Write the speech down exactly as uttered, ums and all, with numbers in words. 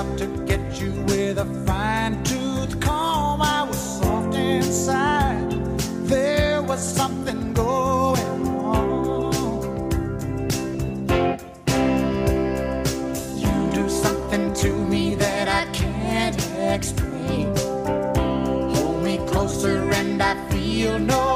to get you with a fine-tooth comb. I was soft inside. There was something going on. You do something to me that I can't explain. Hold me closer and I feel no